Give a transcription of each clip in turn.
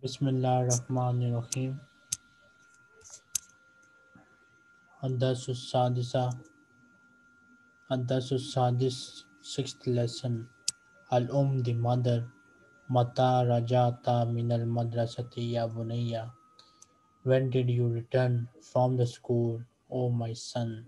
बिस्मिल्लाहिर्रहमानिर्रहीम। Ad-Darsus-Sadisa, Ad-Darsus-Sadis, sixth lesson. The mother. Mata rajata minal madrasati ya bunayya. When did you return from the school, O my son?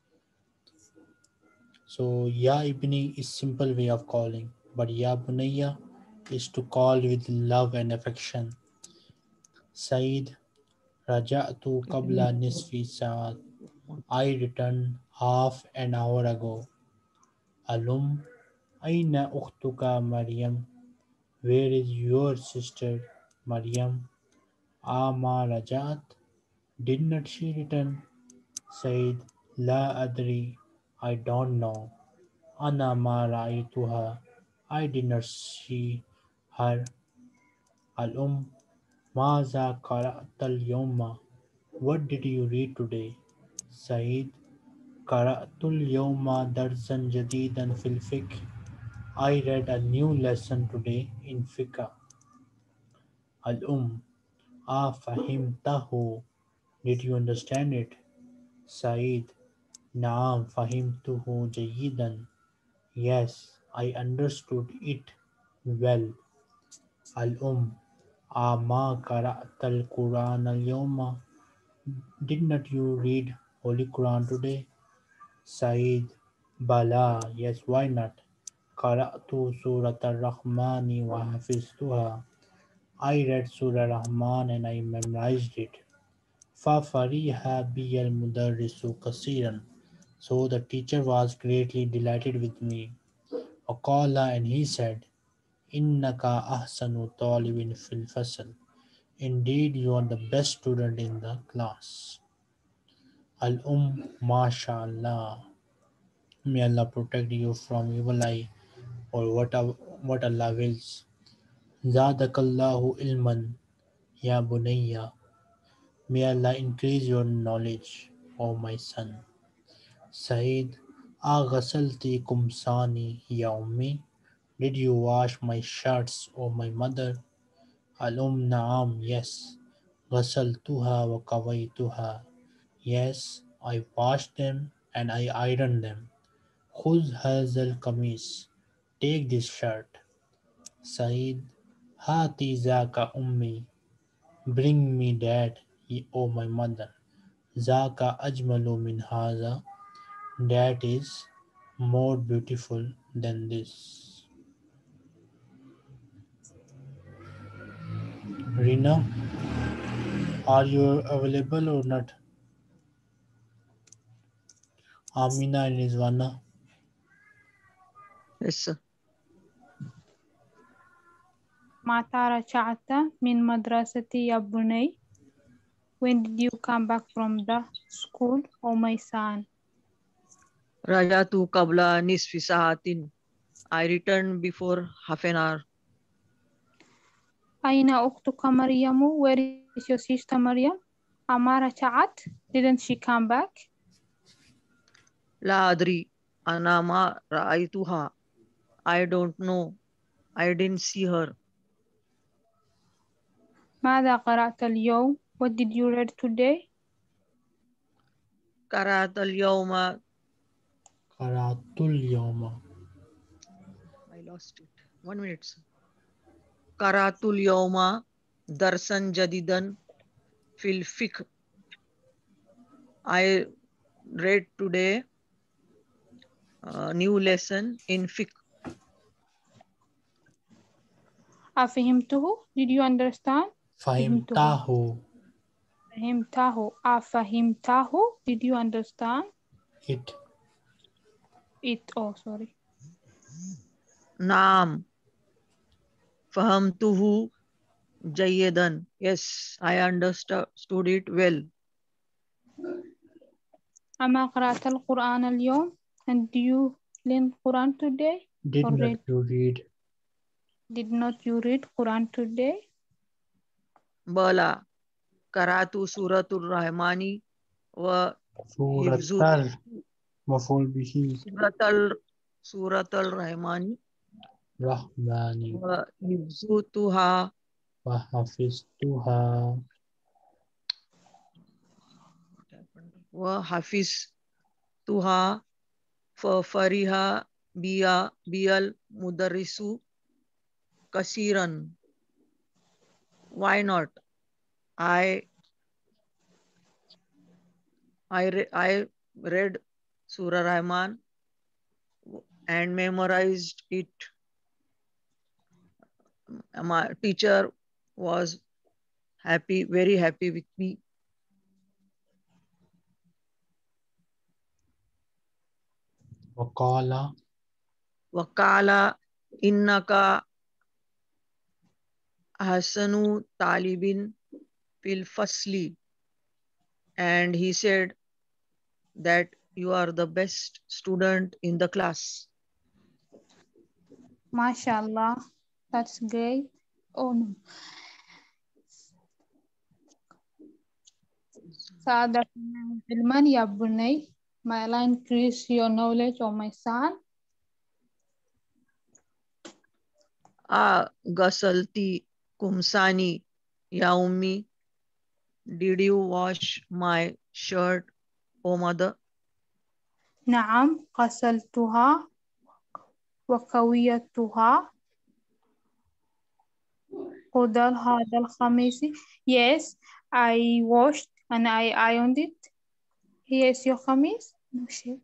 So, Ya Ibni is simple way of calling, but Ya Bunayya is to call with love and affection. Said, Raja'tu qabla nisfi sa'at. I returned half an hour ago. Alum, aina ukhtuka Maryam? Where is your sister Maryam? Ama rajat? Did not she return? Said, La adri, I don't know. Ana ma ra'aytuha, I did not see her. Al Maza qara'tal yawma, what did you read today? Said, Qara'tul yawma darsan jadidan fil fiqh. I read a new lesson today in fiqh. Al Fahimtahu, did you understand it? Said, Naam fahimtuhu jayidan. Yes, I understood it well. Al Ama qara'tal Quran al-yawma. Did not you read Holy Quran today? Said, Bala, yes, why not? Qara'tu Surat al-Rahmani wa hafiztuha. I read Surah Rahman and I memorized it. فَفَرِحَ بِيَ الْمُدَرِّسُ كَثِيرًا. So the teacher was greatly delighted with me. وَقَالَ, and he said, إِنَّكَ أَحْسَنُ طَالِبٍ فِي الْفَصْلِ. Indeed, you are the best student in the class. MashaAllah. May Allah protect you from evil eye or what Allah wills. Zadakallahu ilman, ya bunayya. May Allah increase your knowledge, O my son. Said, Aghasalti kumsani ya ummi. Did you wash my shirts, O my mother? Na'am, yes. Ghasaltuha wa kawaituha. Yes, I washed them and I ironed them. Khuz hazal kamis. Take this shirt. Said, Hati zaka ummi. Bring me that, O my mother. Zaka ajmalu min haza. That is more beautiful than this. Rina, are you available or not? Amina and Rizwana. Yes, sir. متى رجعت من مدرستي يا بني? When did you come back from the school, O my son? Rajatu qabla nisfi saatin. I returned before half an hour. أين أختك مريم? Where is your sister Maryam? أما رجعت? Didn't she come back? La adri, ana ma ra'aytuha. I don't know. I didn't see her. ماذا قرأت اليوم? What did you read today? Karat al-yawma. Qaratul yawma. I lost it. 1 minute, sir. Karatul yawma darsan jadidan fil fiqh. I read today a new lesson in fiqh. أفهمته? Did you understand? Fahimtahu. فهمته. أفهمته? Did you understand? It. Oh, sorry. Naam. Fahamtuhu jayidan. Yes, I understood it well. أما قرأت القرآن اليوم? And do you learn Quran today? Did not you read? Did not you read Quran today? Bala. Karatu suratul rahmani wa hifzu Suratal. Maful bihi. suratul rahmani Rahmani. wa hifzutuha وحفظتها وحفظتها ففرح بي المدرس كثيرا. Why not? I I read Surah Rahman and memorized it. My teacher was happy, very happy with me. وقال وقال إنك أحسن طالب في الفصل, and he said that you are the best student in the class. MashaAllah. That's great. Oh no. ساعدتنا علما يا بني. May Allah increase your knowledge, O my son. غسلتي kumsani ya ummi, did you wash my shirt, O mother? نعم غسلتها وكويتها قدر هذا الخميس. Yes, I washed and I ironed it. Here is your khamis. No shit.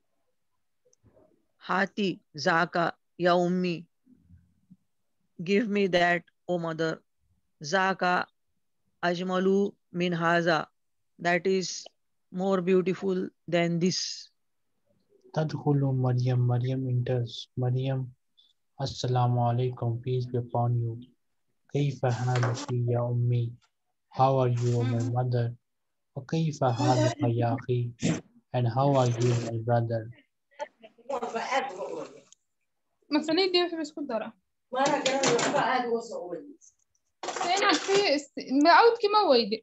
Hati zaka ya ummi, give me that, O mother. Zaka ajmalu min haza, that is more beautiful than this. تدخل مريم Maryam enters. Maryam Assalamu alaikum, peace be upon you. كيف حالك يا أمي? How are you, my mother? وكيف حالك يا أخي? And how are you, my brother? مسألة دي في بسكوت دارا. ما أنا كلام الرفاع هذا وصول. أنا في معود كما ويدي.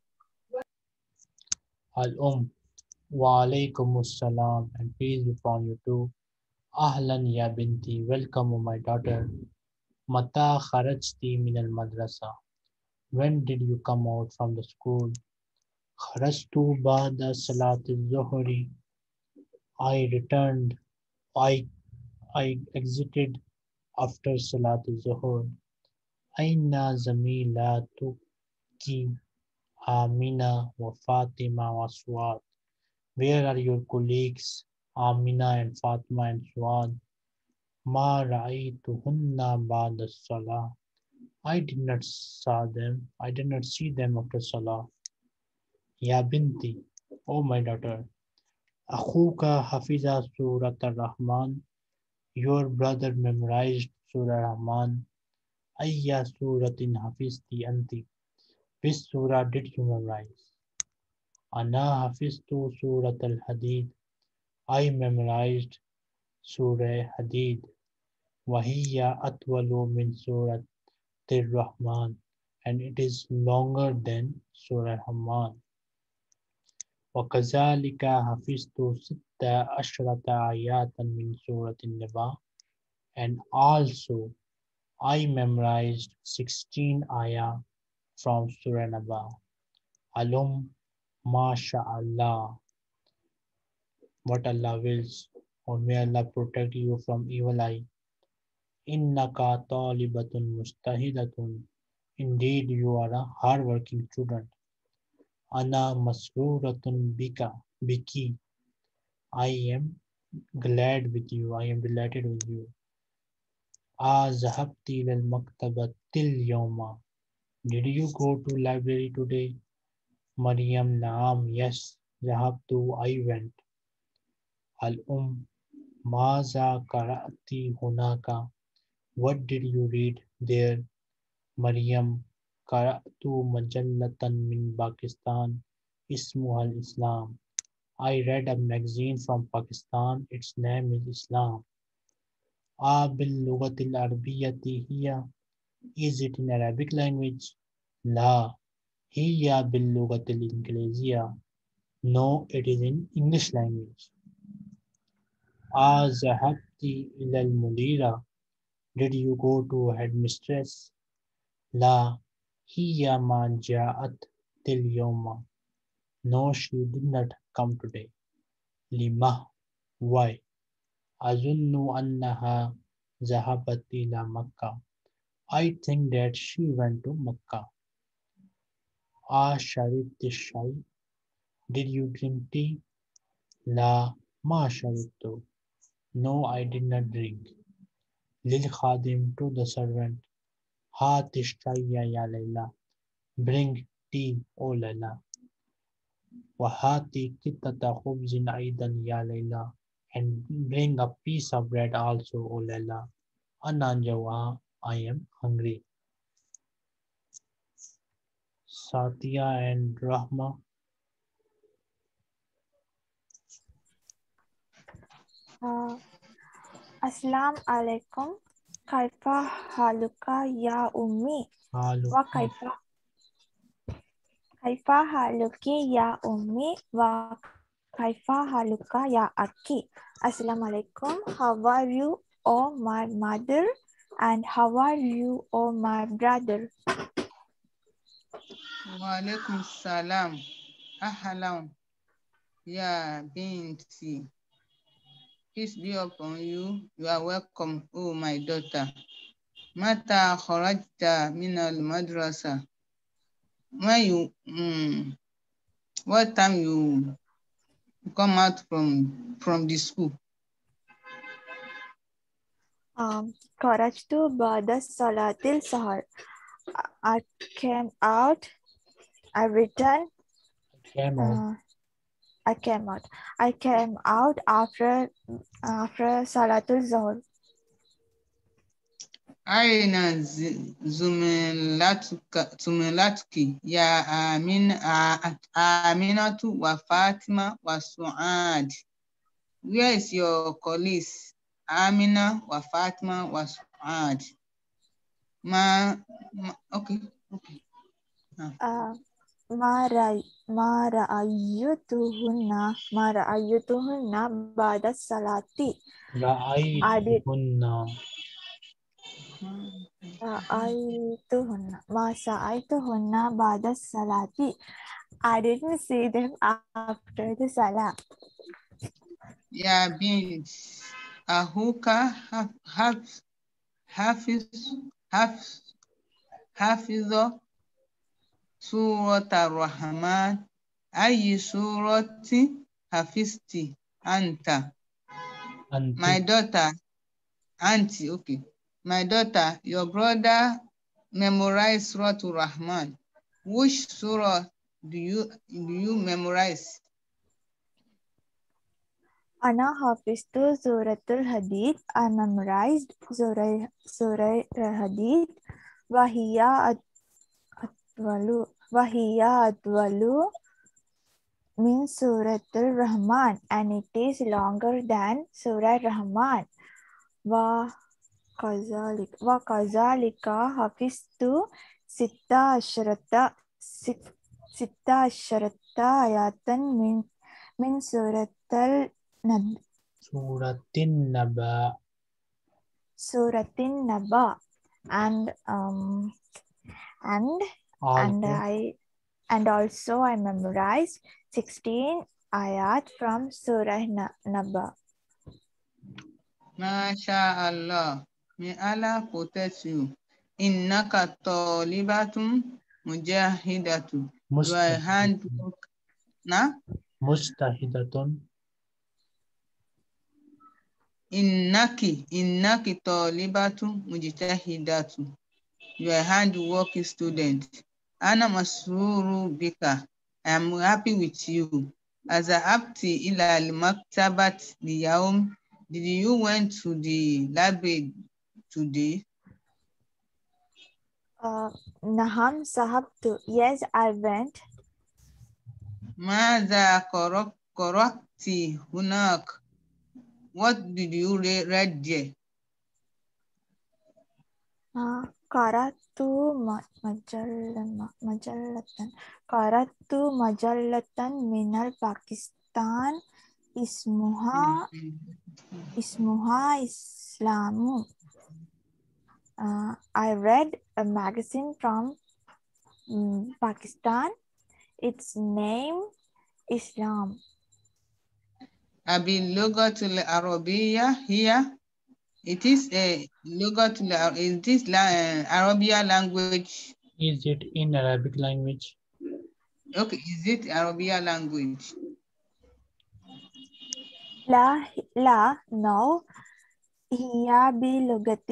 Al wa alaikum assalam, and peace be upon you too. Ahlan ya binti, welcome, O my daughter. Mata kharajti min al madrasa. When did you come out from the school? Kharajtu ba'da salat al-zuhri. I returned. I I exited after salat al-zuhr. Aina zamilatuki Amina wa Fatima wa Suad. Where are your colleagues, Amina and Fatima and Suad? Ma ra'aytuhunna ba'da salah. I did not saw them. I did not see them after salah. Ya binti, oh my daughter. Akhuka hafiza surat ar-Rahman. Your brother memorized Surah Rahman. Ayya suratin hafizti anti. Which surah did you memorize? Ana hafiztu surat al-Hadid. I memorized Surah Hadid. Wahiya atwalu min surat ar-Rahman. And it is longer than Surah Rahman. وكذلك حفظت ست عشرة آيات من سورة النبأ. And also I memorized 16 ayah from Surah Naba. Alum, MashaAllah, what Allah wills, or may Allah protect you from evil eye. Innaka talibatun mustahidatun. Indeed, you are a hard-working student. Ana masruratun biki. I am glad with you. I am delighted with you. Zahabti ilal maktabatil yawma. Did you go to library today? Maryam, Naam, yes. Zahabtu, I went. Al Maza Karati Hunaka. What did you read there? Maryam, Karatu Majallatan min Pakistan. Ismuha al-Islam. I read a magazine from Pakistan. Its name is Islam. Bil Lugatil here. Is it in Arabic language? La. Hiya bil Lugatil Inglesia. No, it is in English language. Zahabti ilal Mudira. Did you go to headmistress? La. Hiya ma ja'at til yawma. No, she did not come today. Lima. Why? Azunnu annaha zahabat ila Makkah. I think that she went to Makkah. Sharibti shai. Did you drink tea? La ma sharibtu. No, I did not drink. Lil Khadim to the servant. Hati shayya ya Layla. Bring tea, O Layla. Wahati kitata khubzin aidan ya Layla. And bring a piece of bread also, O Layla. Ananjawa, I am hungry. Satya and Rahma. Assalamu alaikum. Kaifa haluka ya ummi? Wa kaifa haluki ya ummi? Wa kaifa haluka ya akki? Assalamu alaikum. How are you, oh my mother? And how are you, oh my brother? Wa alaikum salam. Ahlan. Ya binti. Peace be upon you. You are welcome, oh my daughter. Mata kharajta min al-madrasa. When you, what time you come out from the school? Kharajtu ba'da salatil sahar. I came out. I returned. I came out after Salatul Zuhr. Aina zumilatuki ya Aminatu wa Fatima wa Suad. Where is your colleagues? Amina wa Fatima wa Suad. Okay. Ma ra'aytuhunna ba'da salati. Ra'aytuhunna ba'da salati. I didn't see them after the salah. Ya bint ahuka hafizo surat ar-Rahman. Ayi surati hafisti anta. My daughter, auntie, okay. My daughter, your brother memorized Surah Ar-Rahman. Which surah do you memorize? Ana hafiztu Suratul Hadid. I memorized Surah Hadid. Wahiya adwalu min Suratul Rahman, and it is longer than Surah Rahman. Wa kazalika hafiztu sita asharata ayatan min Suratul Suratin Naba, and also I memorized 16 ayat from Surah Naba. MashaAllah. May Allah protect you. Innaka talibatun mujahidatu. Your handbook. Mustahidatun. Innaki talibatu mujtahidatu. You are a hard-working student. Ana masruru bika. I am happy with you. As a abti ila al-maktabat liyawm. Did you went to the library today? Naham sahabtu. Yes, I went. Mada korokti hunak. What did you read there? Qaratu majallatan minal Pakistan ismuha Islamu. I read a magazine from Pakistan. Its name Islam. باللغة العربية here. It is a Arabic language. Is it in Arabic language? Okay, is it Arabic language? La, no. هي بلغة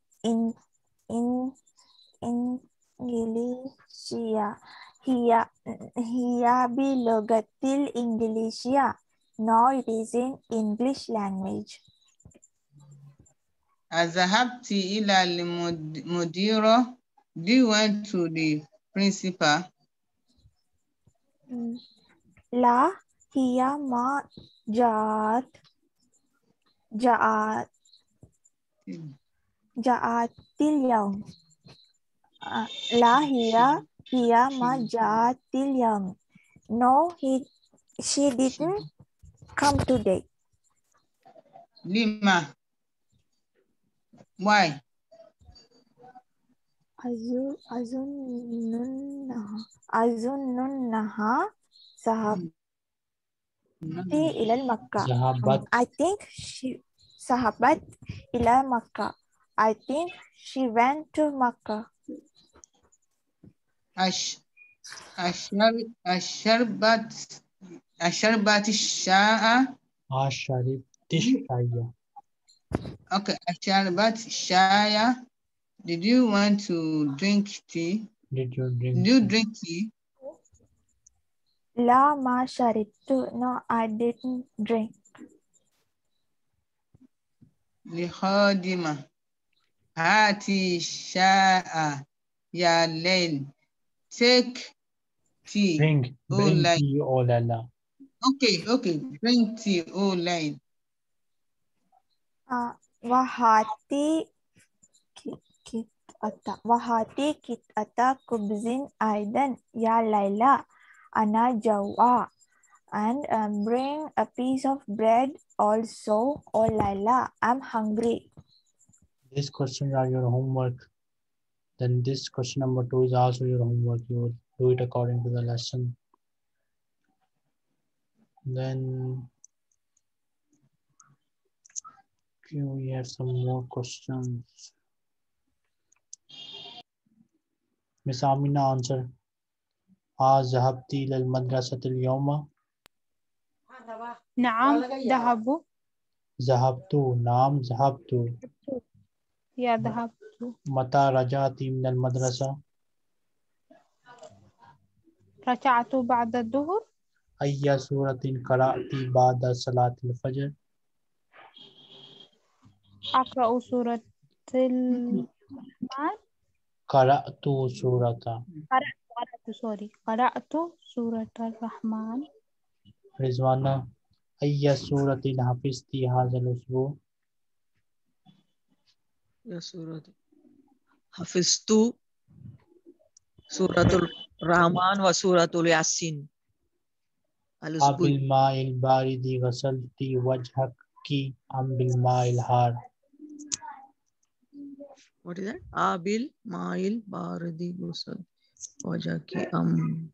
الإنجليزية. هي بلغة الإنجليزية. No, it is in English language. ذهبت إلى المديرة. Do you went to the principal? لا, هي ما جاءت اليوم. لا, هي ما جاءت اليوم. No, she didn't come today. لما? Why? أظنها ذهبت إلى مكة. ذهبت. I think she ذهبت إلى مكة. I think she went to Makkah. أشربت الشاي. شربت الشاي. Okay, أشربت الشاي. Did you want to drink tea? Did you drink? Did you drink tea? لا, ما شربت. No, I didn't drink. لخادمة. هاتي الشاي يا ليل. Take tea. Bring tea, oh Lala. Okay. Bring tea, oh Lane. وهاتي قطعة خبز أيضا يا ليلى. أنا جوعان. And bring a piece of bread also, oh Laila. I'm hungry. These questions are your homework. Then this question number 2 is also your homework. You will do it according to the lesson. Then we have some more questions. Miss Amina, answer. ذهبت إلى المدرسة اليوم. نعم ذهبت. نعم ذهبت. يا ذهبت. متى رجعت من المدرسة؟ رجعت بعد الظهر. أي سورة قرأت بعد صلاة الفجر؟ أقرأ سورة الرحمن. قرأت سورة. قرأت سورة الرحمن. رضوانا أي سورة حفظت هذا الأسبوع؟ يا سورة حفظت سورة الرحمن وسورة الياسين. بالماء البارد غسلت وجهك أم بالماء الحار؟ What is that? بالماء البارد غسلت وجهك أم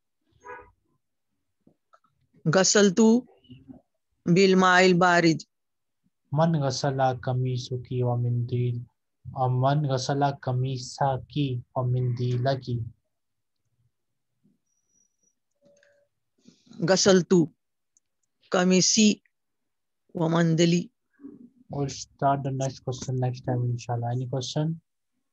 غسلت بالماء البارد. من غسل قميصك ومنديل من غسل قميصك ومنديلك؟ غسلت قميصي ومندلي. We'll start the next question next time, inshallah. Any question?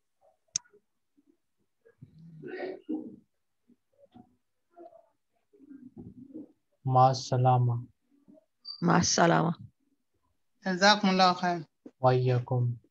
Ma salama. مع السلامة. جزاكم الله خير. Wa iyyakum.